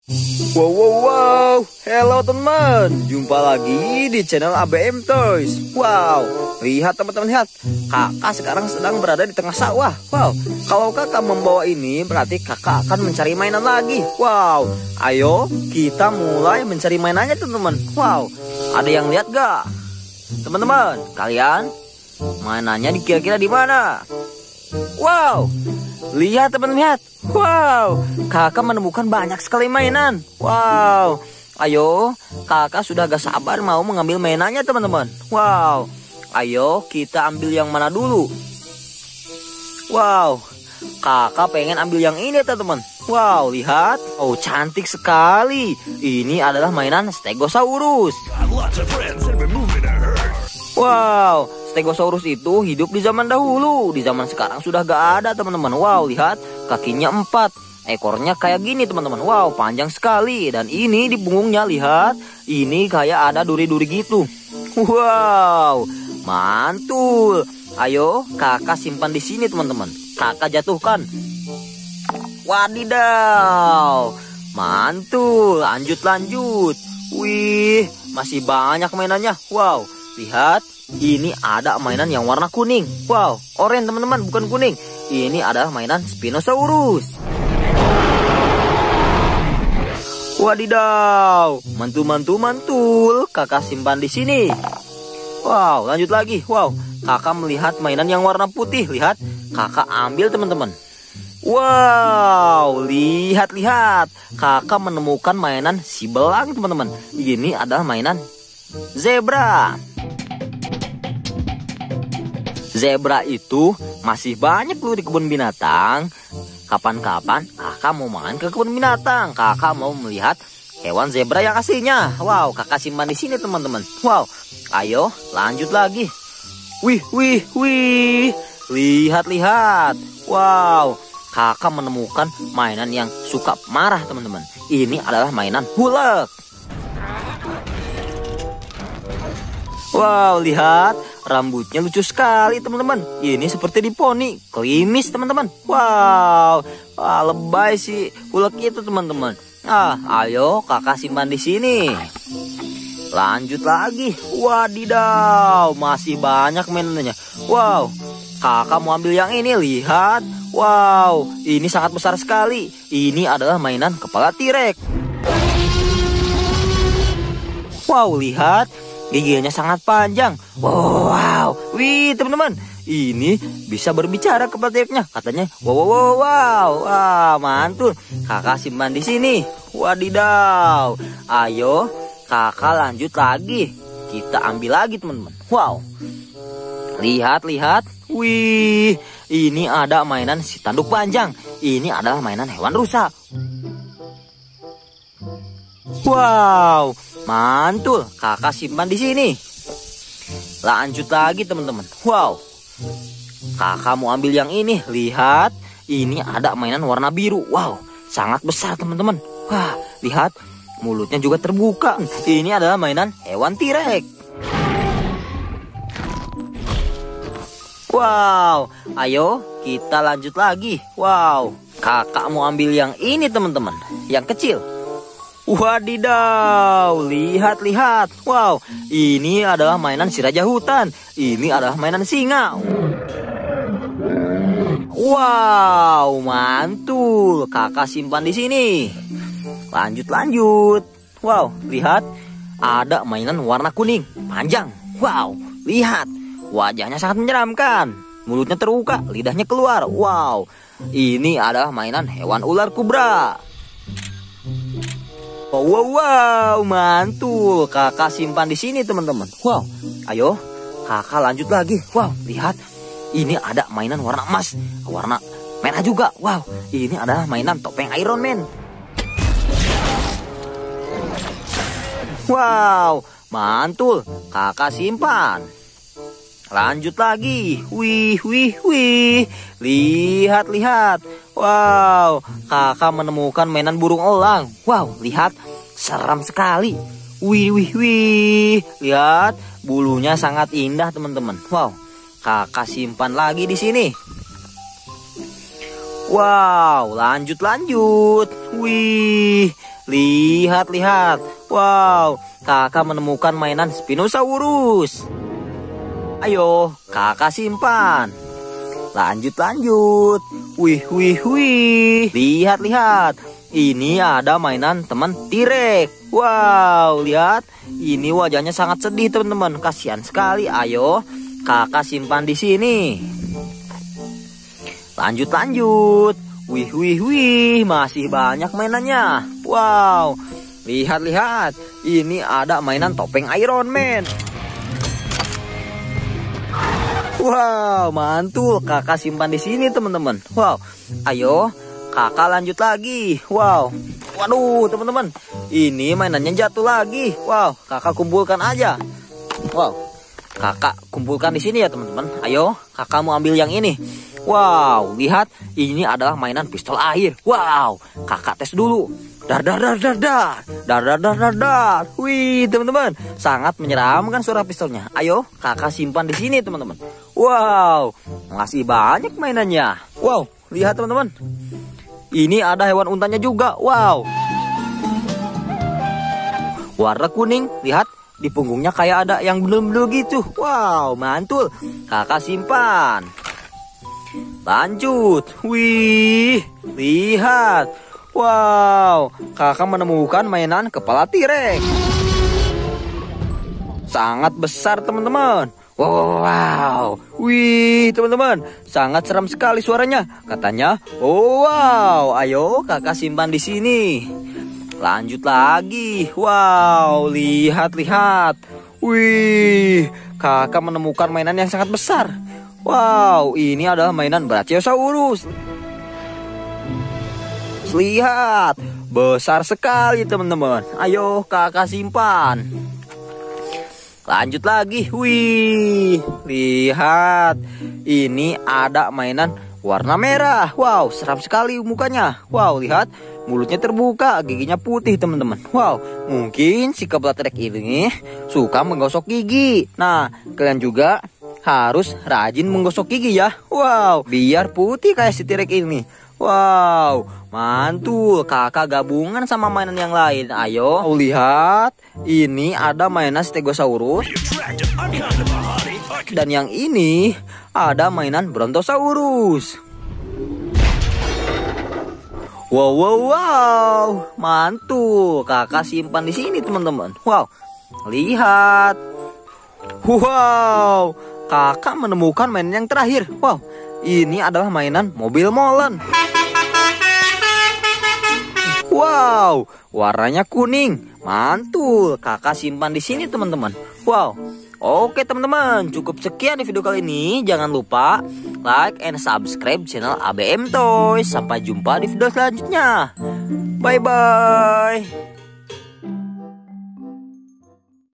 Wow, wow, wow. Hello teman, jumpa lagi di channel ABM Toys. Wow, lihat teman-teman, lihat. Kakak sekarang sedang berada di tengah sawah. Wow, kalau kakak membawa ini berarti kakak akan mencari mainan lagi. Wow, ayo kita mulai mencari mainannya teman-teman. Wow, ada yang lihat gak? Teman-teman, kalian mainannya kira-kira di mana? Wow, lihat teman-teman, lihat. Wow, kakak menemukan banyak sekali mainan. Wow, ayo kakak sudah gak sabar mau mengambil mainannya teman-teman. Wow, ayo kita ambil yang mana dulu? Wow, kakak pengen ambil yang ini teman-teman. Wow, lihat. Oh, cantik sekali. Ini adalah mainan Stegosaurus. Wow, Stegosaurus itu hidup di zaman dahulu. Di zaman sekarang sudah gak ada teman-teman. Wow, lihat, kakinya 4, ekornya kayak gini teman-teman. Wow, panjang sekali. Dan ini di punggungnya, lihat, ini kayak ada duri-duri gitu. Wow, mantul. Ayo kakak simpan di sini teman-teman. Kakak jatuhkan. Wadidaw, mantul. Lanjut. Wih, masih banyak mainannya. Wow, lihat, ini ada mainan yang warna kuning. Wow, oranye teman-teman, bukan kuning. Ini adalah mainan Spinosaurus. Wadidaw, mantul. Kakak simpan di sini. Wow, lanjut lagi. Wow, kakak melihat mainan yang warna putih. Lihat, kakak ambil teman-teman. Wow, lihat. Kakak menemukan mainan si belang teman-teman. Ini adalah mainan zebra. Zebra itu masih banyak loh di kebun binatang. Kapan-kapan kakak mau main ke kebun binatang. Kakak mau melihat hewan zebra yang aslinya. Wow, kakak simpan di sini teman-teman. Wow, ayo lanjut lagi. Wih. Lihat. Wow, kakak menemukan mainan yang suka marah teman-teman. Ini adalah mainan Hulk. Wow, lihat, rambutnya lucu sekali teman-teman. Ini seperti di poni, klimis teman-teman. Wow, lebay sih Hulk itu teman-teman. Ayo kakak simpan di sini. Lanjut lagi. Wadidaw, masih banyak mainannya. Wow, kakak mau ambil yang ini, lihat. Wow, ini sangat besar sekali. Ini adalah mainan kepala T-Rex. Wow, lihat, giginya sangat panjang. Wow, wih teman-teman, ini bisa berbicara kepala T-Rex-nya. Katanya, wow, mantul. Kakak simpan di sini. Wadidaw, ayo kakak lanjut lagi. Kita ambil lagi teman-teman. Wow, lihat. Wih, ini ada mainan si tanduk panjang. Ini adalah mainan hewan rusa. Wow, mantul. Kakak simpan di sini. Lanjut lagi teman-teman. Wow, kakak mau ambil yang ini. Lihat, ini ada mainan warna biru. Wow, sangat besar teman-teman. Wah, lihat, mulutnya juga terbuka. Ini adalah mainan hewan T-Rex. Wow, ayo kita lanjut lagi. Wow, kakak mau ambil yang ini teman-teman, yang kecil. Wadidaw, lihat. Wow, ini adalah mainan si raja hutan. Ini adalah mainan singa. Wow, mantul. Kakak simpan di sini. Lanjut. Wow, lihat, ada mainan warna kuning, panjang. Wow, lihat, wajahnya sangat menyeramkan. Mulutnya terbuka, lidahnya keluar. Wow, ini adalah mainan hewan ular kobra. Wow, mantul. Kakak simpan di sini teman-teman. Wow, ayo kakak lanjut lagi. Wow, lihat, ini ada mainan warna emas, warna merah juga. Wow, ini adalah mainan topeng Iron Man. Wow, mantul. Kakak simpan. Lanjut lagi. Wih. Lihat. Wow, kakak menemukan mainan burung elang. Wow, lihat, seram sekali. Wih. Lihat, bulunya sangat indah teman-teman. Wow, kakak simpan lagi di sini. Wow, lanjut. Wih, lihat. Wow, kakak menemukan mainan Spinosaurus. Ayo, kakak simpan. Lanjut. Wih. Lihat. Ini ada mainan teman T-Rex. Wow, lihat. Ini wajahnya sangat sedih, teman-teman. Kasihan sekali. Ayo, kakak simpan di sini. Lanjut. Wih, masih banyak mainannya. Wow, lihat. Ini ada mainan topeng Iron Man. Wow, mantul. Kakak simpan di sini, teman-teman. Wow, ayo, kakak lanjut lagi. Wow, waduh, teman-teman. Ini mainannya jatuh lagi. Wow, kakak kumpulkan aja. Wow, kakak kumpulkan di sini ya, teman-teman. Ayo, kakak mau ambil yang ini. Wow, lihat, ini adalah mainan pistol air. Wow, kakak tes dulu. Dar. Wih, teman-teman, sangat menyeramkan suara pistolnya. Ayo, kakak simpan di sini, teman-teman. Wow, masih banyak mainannya. Wow, lihat, teman-teman. Ini ada hewan untanya juga. Wow, warna kuning. Lihat, di punggungnya kayak ada yang belum gitu. Wow, mantul. Kakak simpan. Lanjut. Wih, lihat. Wow, kakak menemukan mainan kepala T-Rex. Sangat besar, teman-teman. Wow, wih, teman-teman, sangat seram sekali suaranya. Katanya, wow, ayo kakak simpan di sini. Lanjut lagi. Wow, lihat. Wih, kakak menemukan mainan yang sangat besar. Wow, ini adalah mainan Brachiosaurus. Lihat, besar sekali, teman-teman. Ayo kakak simpan. Lanjut lagi. Wih, lihat. Ini ada mainan warna merah. Wow, seram sekali mukanya. Wow, lihat, mulutnya terbuka, giginya putih, teman-teman. Wow, mungkin si kepala T-Rex ini suka menggosok gigi. Nah, kalian juga harus rajin menggosok gigi ya. Wow, biar putih kayak si T-Rex ini. Wow, mantul. Kakak gabungan sama mainan yang lain. Ayo, lihat. Ini ada mainan Stegosaurus. Dan yang ini ada mainan Brontosaurus. Wow, mantul. Kakak simpan di sini, teman-teman. Wow, lihat. Wow, kakak menemukan mainan yang terakhir. Wow, ini adalah mainan mobil molen. Wow, warnanya kuning. Mantul. Kakak simpan di sini, teman-teman. Wow. Oke, teman-teman, cukup sekian di video kali ini. Jangan lupa like and subscribe channel ABM Toys. Sampai jumpa di video selanjutnya. Bye-bye.